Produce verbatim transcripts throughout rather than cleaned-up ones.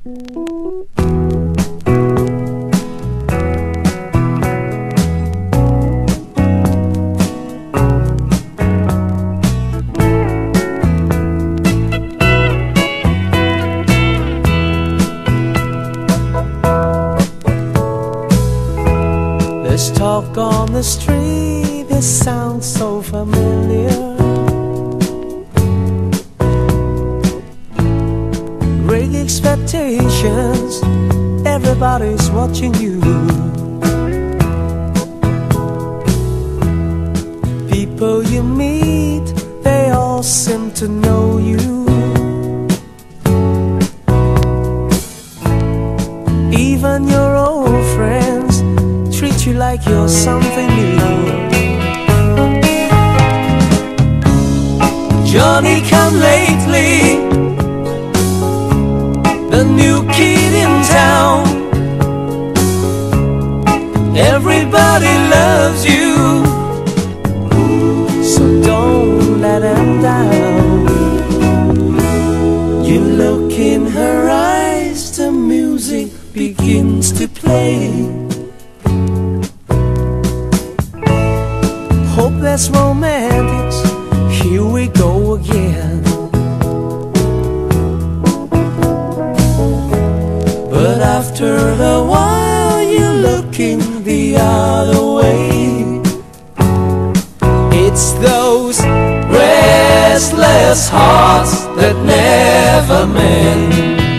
There's talk on the street, this sounds so familiar. Great expectations, everybody's watching you. People you meet, they all seem to know you. Even your old friends treat you like you're something new. Johnny come lately, the new kid in town. Everybody loves you, so don't let them down. You look in her eyes, the music begins to play. Hopeless romantics, here we go again. But after a while you're looking the other way. It's those restless hearts that never mend.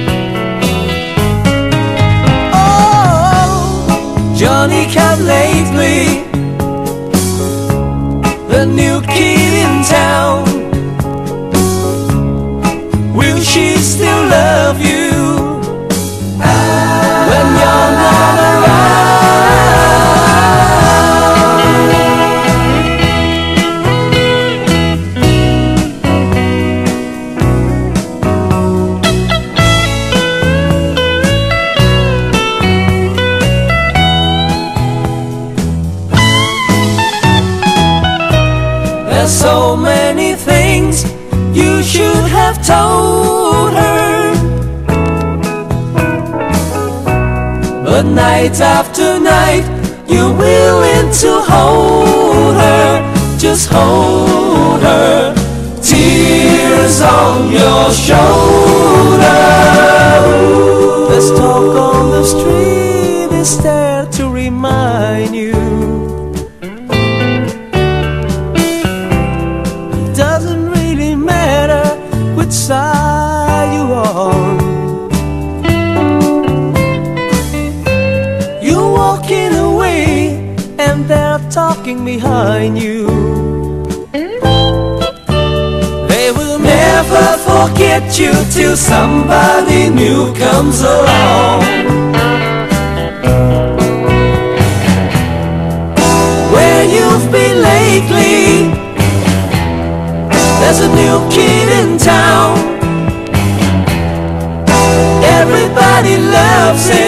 Oh, Johnny come lately, the new kid in town. Will she still love you when you're not around? There's so many things you should have told her, but night after night you're willing to hold her. Just hold her, tears on your shoulder. There's talk on the street, is there to remind you. Doesn't really matter which side you're on. You're walking away and they're talking behind you. They will never forget you till somebody new comes along. Where you've been lately, there's a new kid in town. Everybody loves him.